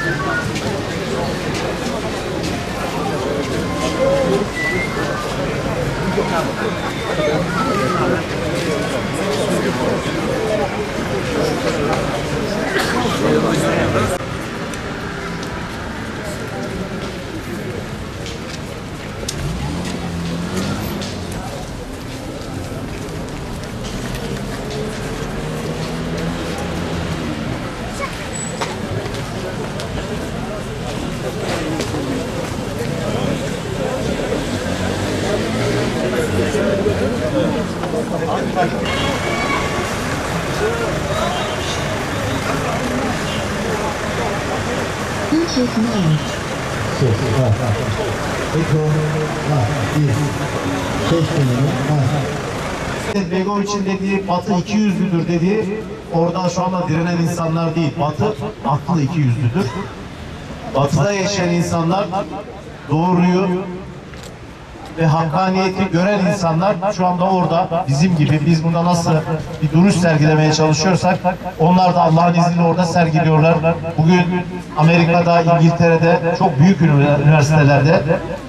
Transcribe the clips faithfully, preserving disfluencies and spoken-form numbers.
Begoviç'in dediği Batı iki yüzlüdür dediği, orada şu anda direnen insanlar değil, Batı aklı iki yüzlüdür. Batı'da yaşayan insanlar doğruyu ve hakkaniyeti gören insanlar şu anda orada bizim gibi, biz burada nasıl bir duruş sergilemeye çalışıyorsak onlar da Allah'ın izniyle orada sergiliyorlar. Bugün Amerika'da, İngiltere'de, çok büyük üniversitelerde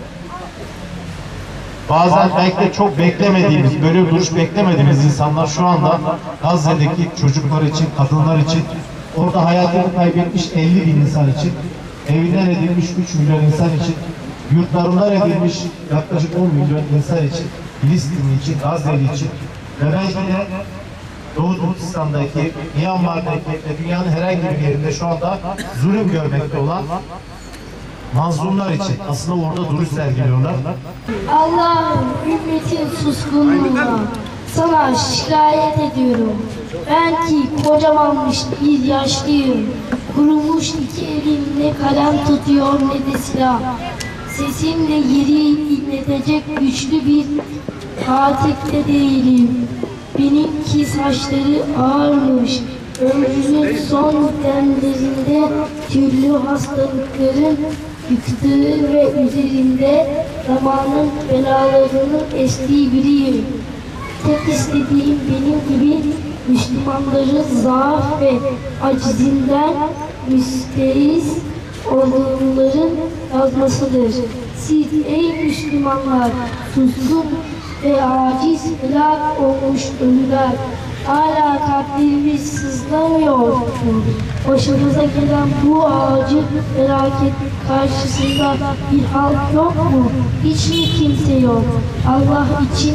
bazen belki de çok beklemediğimiz, böyle bir duruş beklemediğimiz insanlar şu anda Gazze'deki çocuklar için, kadınlar için, orada hayatını kaybetmiş elli bin insan için, evinden edilmiş üç milyon insan için, yurtlarından edilmiş yaklaşık on milyon insan için, Filistin için, Gazze'li için ve belki de Doğu Türkistan'daki, Myanmar'daki ve dünyanın herhangi bir yerinde şu anda zulüm görmekte olan mazlumlar için aslında orada duruş sergiliyorlar. Allah'ım, ümmetin suskunluğuna sana şikayet ediyorum. Ben ki kocamanmış bir yaşlıyım. Kurumuş iki elim ne kalem tutuyor ne de silah. Sesimle yeri inletecek güçlü bir katilde değilim. Benimki saçları ağarmış. Ömrünün son demlerinde türlü hastalıkların yıktığı ve üzerinde zamanın belalarının estiği biriyim. Tek istediğim benim gibi Müslümanların zaaf ve acizinden müstehis olduğunların yazmasıdır. Siz ey Müslümanlar, suskun ve aciz helak olmuş ölüler, hala kalplerimiz sızlamıyor mu? Başımıza gelen bu acı felaket karşısında bir halk yok mu? Hiç mi kimse yok? Allah için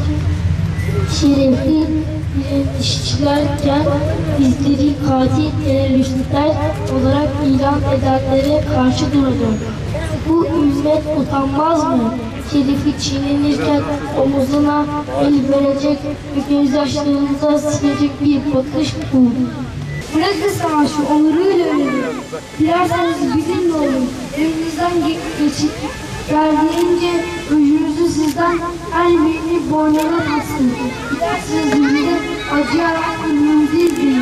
şerefli direnişçilerken bizleri katil teröristler olarak ilan edenlere karşı duracak. Bu ümmet utanmaz mı? Şerifi çiğnenirken omuzuna el verecek ve gözyaşlarınıza silecek bir bakış bu. Bırakın savaşı, onuruyla ölün. Dilerseniz bizimle olun. Elinizden geçip geldiğince öcünüzü sizden her birini boynuna taksın. Dilerseniz yüzünde acıyarak önünüzü izleyin.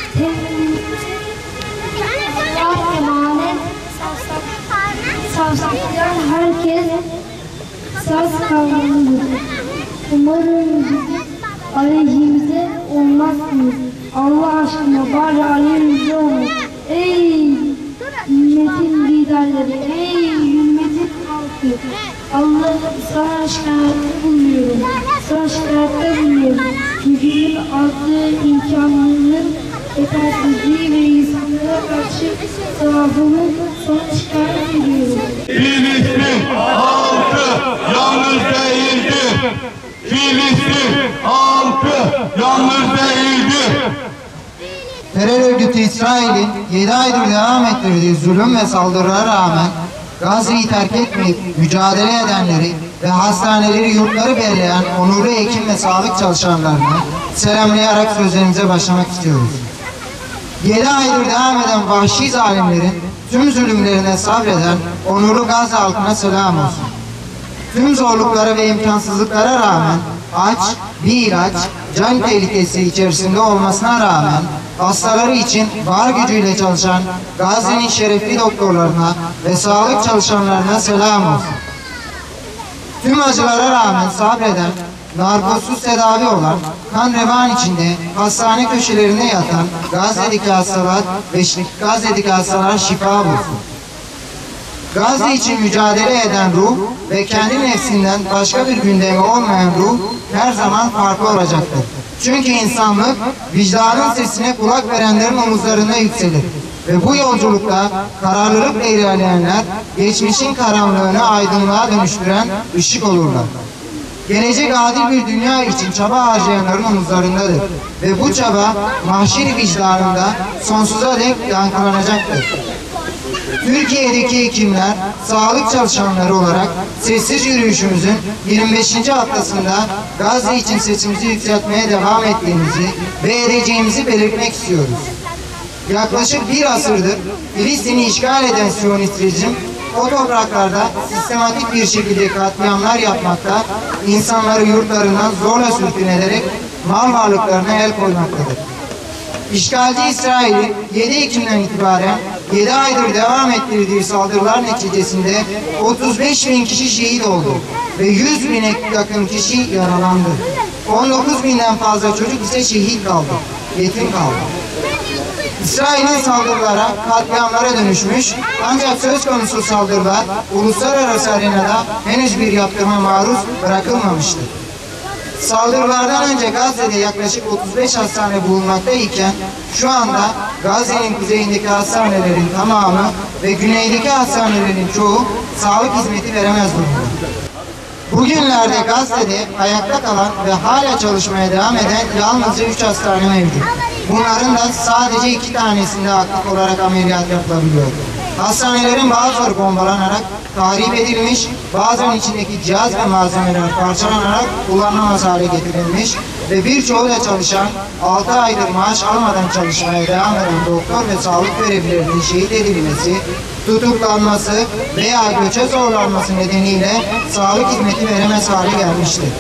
Allah emanet savsaklayan herkes saz kavramıdır. Umarım bizim aleyhimize olmazsınız. Allah aşkına bari aleyhimize olun. Ey ümmetin liderleri, ey ümmetin halkı. Allah'ım sana şikayette bulunuyorum. Sana şikayette bulunuyorum. Gücünün azlığı, imkanlarının yetersizliği ve insanlara karşı zaafımı sana şikayet ediyorum. Filistin halkı yalnız değildi. Filistin halkı yalnız değildi. Terör örgütü İsrail'in yedi aydır devam ettirdiği zulüm ve saldırılara rağmen Gazze'yi terk etmeyip mücadele edenleri ve hastaneleri, yurtları belirleyen onurlu hekim ve sağlık çalışanlarını selamlayarak sözlerimize başlamak istiyoruz. Yedi aydır devam eden vahşi zalimlerin tüm zulümlerine sabreden onurlu Gazze halkına selam olsun. Tüm zorluklara ve imkansızlıklara rağmen aç, bir ilaç, can tehlikesi içerisinde olmasına rağmen hastaları için var gücüyle çalışan Gazze'nin şerefli doktorlarına ve sağlık çalışanlarına selam olsun. Tüm acılara rağmen sabreden, narkozsuz tedavi olan, kan revan içinde hastane köşelerinde yatan Gazze'deki hastalar ve Gazze'deki hastalara şifa bulsun. Gazze için mücadele eden ruh ve kendi nefsinden başka bir gündemi olmayan ruh her zaman farklı olacaktır. Çünkü insanlık vicdanın sesine kulak verenlerin omuzlarında yükselir. Ve bu yolculukta kararlılıkla ilerleyenler geçmişin karanlığını aydınlığa dönüştüren ışık olurlar. Gelecek adil bir dünya için çaba harcayanların omuzlarındadır. Ve bu çaba mahşer vicdanında sonsuza dek yankılanacaktır. Türkiye'deki hekimler, sağlık çalışanları olarak sessiz yürüyüşümüzün yirmi beşinci haftasında Gazze için sesimizi yükseltmeye devam ettiğimizi ve edeceğimizi belirtmek istiyoruz. Yaklaşık bir asırdır Filistin'i işgal eden Siyonist rejim o topraklarda sistematik bir şekilde katliamlar yapmakta, insanları yurtlarından zorla sürgün ederek mal varlıklarına el koymaktadır. İşgalci İsrail'in yedi Ekim'den itibaren yedi aydır devam ettirdiği saldırılar neticesinde otuz beş bin kişi şehit oldu ve yüz bine yakın kişi yaralandı. on dokuz binden fazla çocuk ise şehit kaldı, yetim kaldı. İsrail'in saldırılara, katliamlara dönüşmüş ancak söz konusu saldırılar uluslararası arenada henüz bir yaptırıma maruz bırakılmamıştır. Saldırılardan önce Gazze'de yaklaşık otuz beş hastane bulunmaktayken şu anda Gazze'nin kuzeyindeki hastanelerin tamamı ve güneydeki hastanelerin çoğu sağlık hizmeti veremez durumda. Bugünlerde Gazze'de ayakta kalan ve hala çalışmaya devam eden yalnızca üç hastane mevcut. Bunların da sadece iki tanesinde aktif olarak ameliyat yapılabiliyor. Hastanelerin bazıları bombalanarak tahrip edilmiş, bazen içindeki cihaz ve malzemeler parçalanarak kullanılamaz hale getirilmiş ve birçoğu da çalışan, altı aydır maaş almadan çalışmaya devam eden doktor ve sağlık görevlilerinin şehit edilmesi, tutuklanması veya göçe zorlanması nedeniyle sağlık hizmeti veremez hale gelmiştir.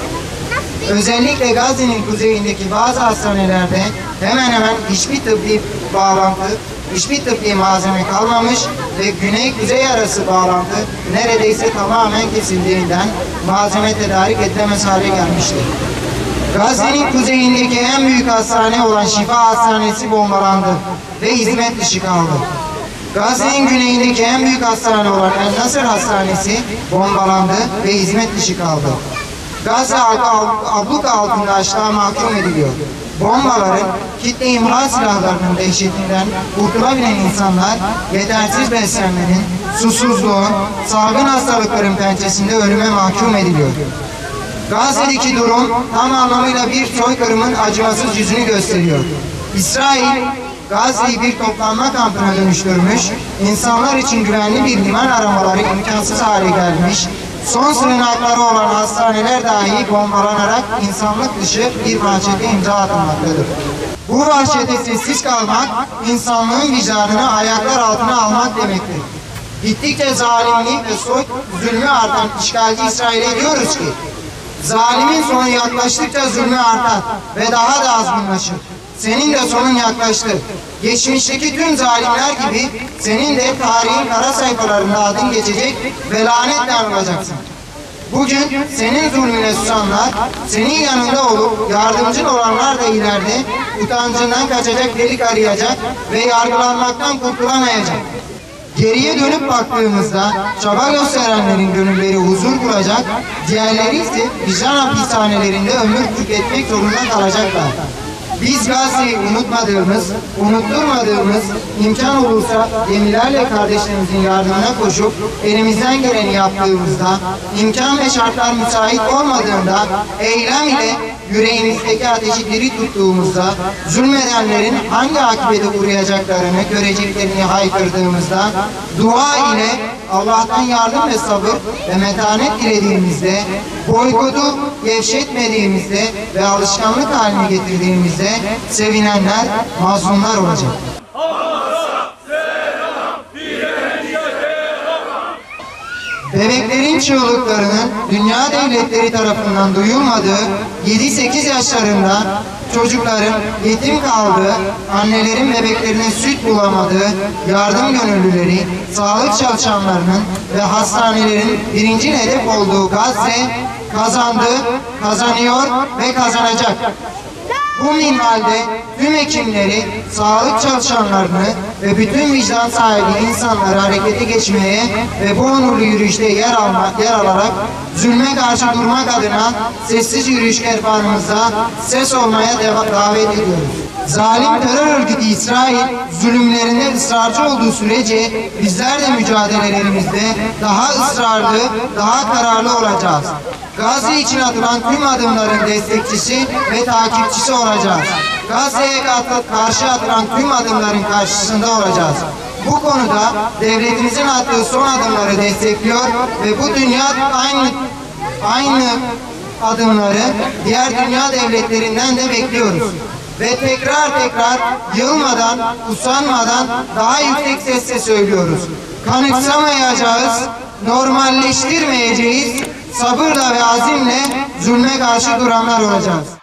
Özellikle Gazze'nin kuzeyindeki bazı hastanelerde hemen hemen hiçbir tıbbi bağlantı, hiçbir tıbbi malzeme kalmamış ve güney-kuzey arası bağlantı neredeyse tamamen kesildiğinden malzeme tedarik edilemez hale gelmiştir. Gazze'nin kuzeyindeki en büyük hastane olan Şifa Hastanesi bombalandı ve hizmet dışı kaldı. Gazze'nin güneyindeki en büyük hastane olan El Nasır Hastanesi bombalandı ve hizmet dışı kaldı. Gazze halkı abluka altında açlığa mahkum ediliyor. Bombaların, kitle imha silahlarının dehşetinden kurtulabilen insanlar yetersiz beslenmenin, susuzluğun, salgın hastalıkların pençesinde ölüme mahkum ediliyor. Gazze'deki durum tam anlamıyla bir soykırımın acımasız yüzünü gösteriyor. İsrail, Gazze'yi bir toplanma kampına dönüştürmüş, insanlar için güvenli bir liman aramaları imkansız hale gelmiş, son sığınakları olan hastaneler dahi bombalanarak insanlık dışı bir vahşete imza atılmaktadır. Bu vahşete sessiz kalmak, insanlığın vicdanını ayaklar altına almak demektir. Gittikçe zalimliği ve soy zulmü artan işgalci İsrail'e diyoruz ki, zalimin sonu yaklaştıkça zulmü artar ve daha da azgınlaşır. Senin de sonun yaklaştı. Geçmişteki tüm zalimler gibi senin de tarihin kara sayfalarında adın geçecek ve lanetle anılacaksın. Bugün senin zulmüne susanlar, senin yanında olup yardımcın olanlar da ileride utancından kaçacak delik arayacak ve yargılanmaktan kurtulamayacak. Geriye dönüp baktığımızda çaba gösterenlerin gönülleri huzur bulacak, diğerleri ise vicdan hapishanelerinde ömür tüketmek zorunda kalacaklar. Biz Gazze'yi unutmadığımız, unutturmadığımız, imkan olursa gemilerle kardeşlerimizin yardımına koşup elimizden geleni yaptığımızda, imkan ve şartlar müsait olmadığında eylem ile yüreğimizdeki ateşi diri tuttuğumuzda, zulmedenlerin hangi akıbete uğrayacaklarını göreceklerini haykırdığımızda, dua ile Allah'tan yardım ve sabır ve metanet dilediğimizde, boykotu gevşetmediğimizde ve alışkanlık haline getirdiğimizde sevinenler, mazlumlar olacak. Bebeklerin çığlıklarının dünya devletleri tarafından duyulmadığı yedi sekiz yaşlarında çocukların yetim kaldığı, annelerin bebeklerine süt bulamadığı, yardım gönüllüleri, sağlık çalışanlarının ve hastanelerin birinci hedef olduğu Gazze kazandı, kazanıyor ve kazanacak. Bu minvalde tüm hekimleri, sağlık çalışanlarını ve bütün vicdan sahibi insanları harekete geçmeye ve bu onurlu yürüyüşte yer almak, yer alarak zulme karşı durmak adına sessiz yürüyüş kervanımıza ses olmaya deva- davet ediyoruz. Zalim terör örgütü İsrail zulümlerinde ısrarcı olduğu sürece bizler de mücadelelerimizde daha ısrarlı, daha kararlı olacağız. Gazze için atılan tüm adımların destekçisi ve takipçisi olacağız. Gazze'ye karşı atılan tüm adımların karşısında olacağız. Bu konuda devletimizin attığı son adımları destekliyor ve bu dünya aynı aynı adımları diğer dünya devletlerinden de bekliyoruz. Ve tekrar tekrar yılmadan, usanmadan daha yüksek sesle söylüyoruz. Kanıksamayacağız, normalleştirmeyeceğiz, sabırla ve azimle zulme karşı duranlar olacağız.